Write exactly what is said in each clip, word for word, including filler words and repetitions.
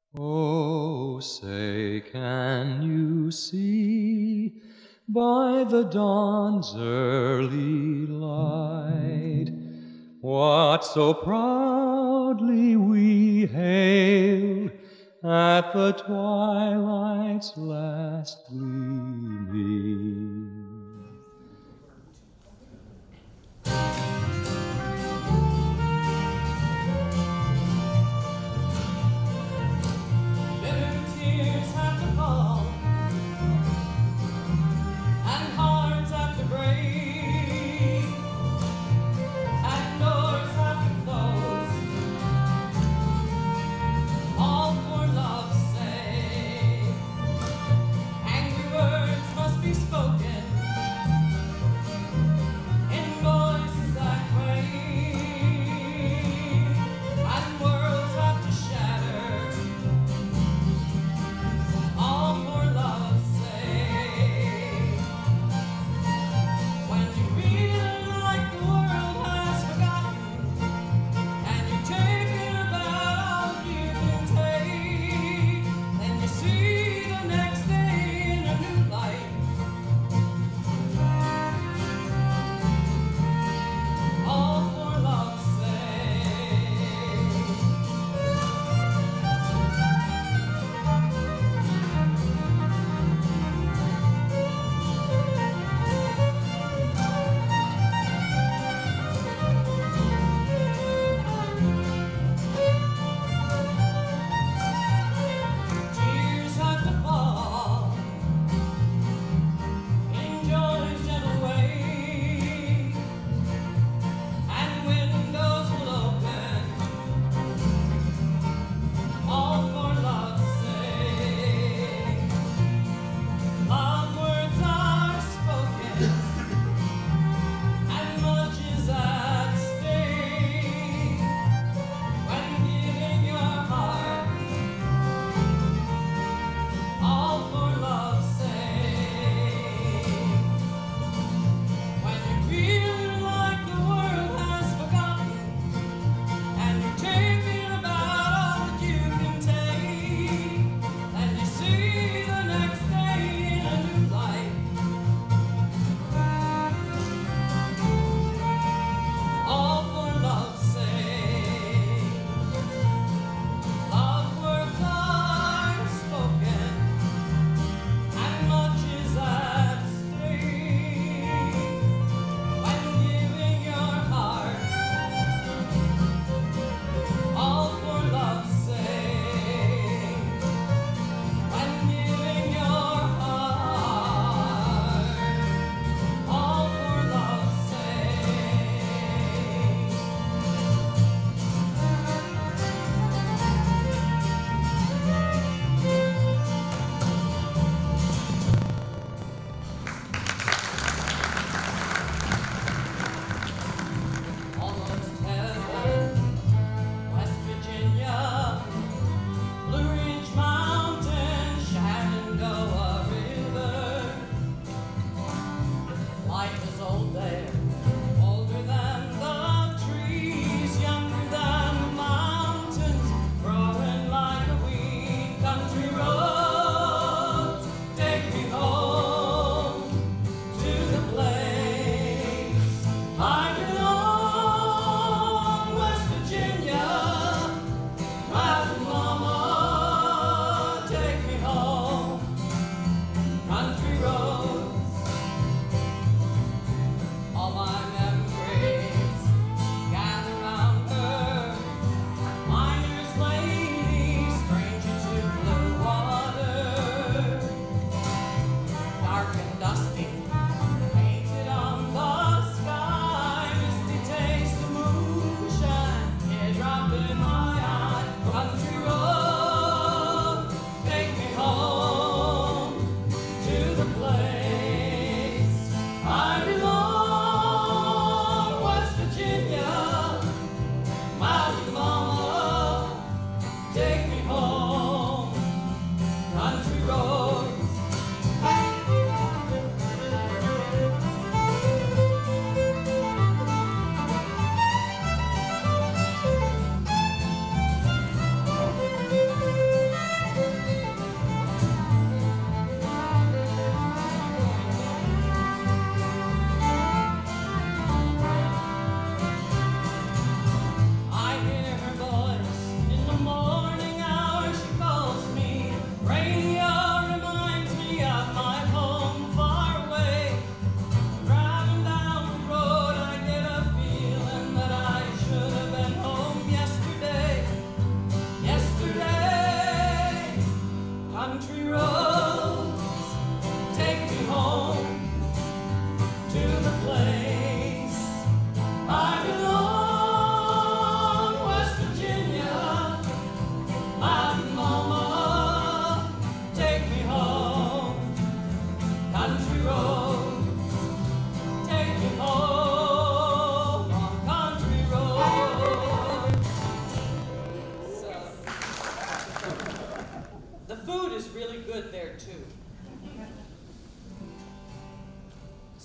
Oh, say, can you see by the dawn's early light what so proudly we hailed at the twilight's last gleaming? Spoken.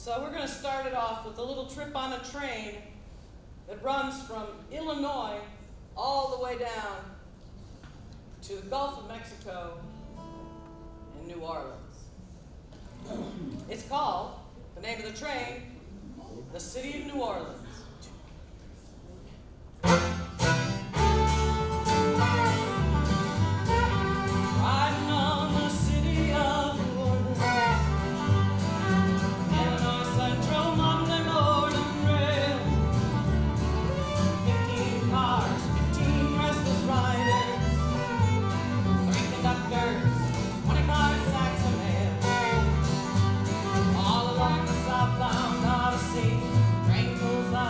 So we're going to start it off with a little trip on a train that runs from Illinois all the way down to the Gulf of Mexico and New Orleans. It's called, the name of the train, the City of New Orleans. Riding on the City of New Orleans, Illinois Central Monday morning rail. Fifteen cars, fifteen restless riders, three conductors, twenty-five sacks of mail. All along the southbound Odyssey, train pulls out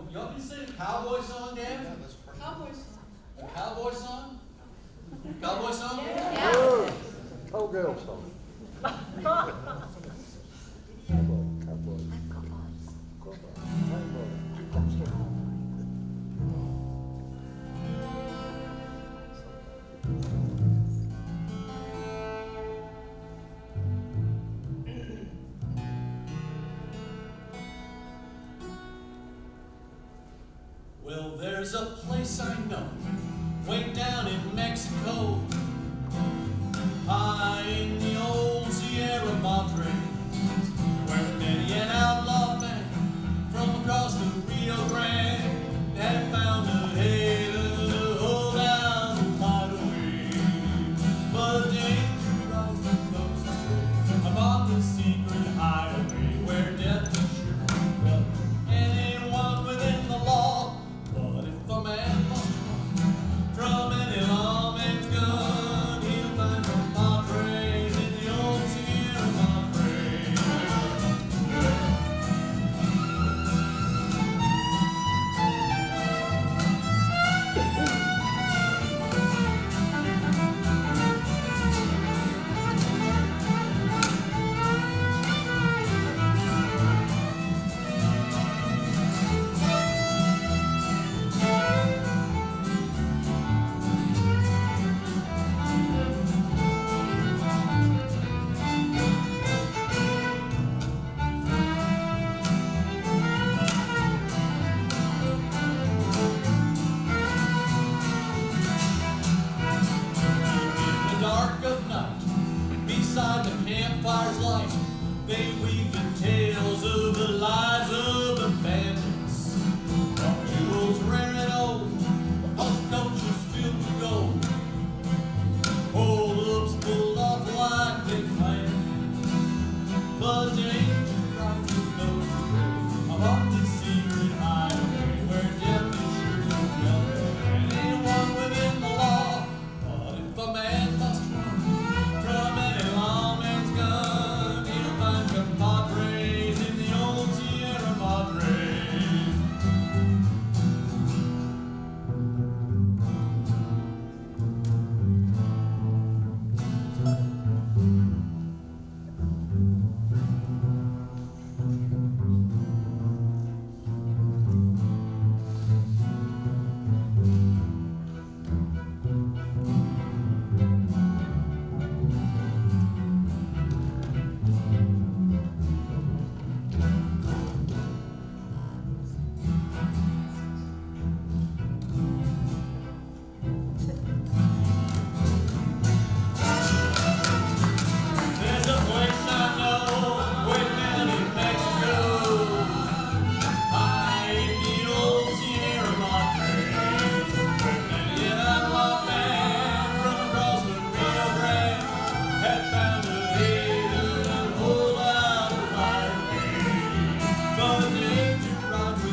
You want me to sing a cowboy song, Dan? Yeah, that's perfect. Cowboy song. A cowboy song? Cowboy song? Yeah. Cowgirl song. Cowboy, cowboy. Cowboy. Cowboy. Well, there's a place I know, way down in Mexico, high in the old Sierra Madre, where many an outlaw man from across the Rio Grande had found a haven to hold out the light away. But danger rises close upon the secret highway where death is sure to welcome anyone within the law. But if a man must run from any lawman's gun, he'll find compadres in the old Sierra Madre. In the dark of night, beside the campfire's light, they weave the tales of the lives of the bandits. Of jewels rare and old, of coaches filled with gold, hold-ups full of white they plan. But danger rises those who pray along the secret highway where death is sure to welcome anyone within the law. But if a man must run from any lawman's gun, he'll find compadres in the old Sierra Madre. There's a place I know, way down in Mexico, high in the old Sierra Madre, where many an outlaw man from across the Rio Grande had found a haven and hold out the light away. But danger rides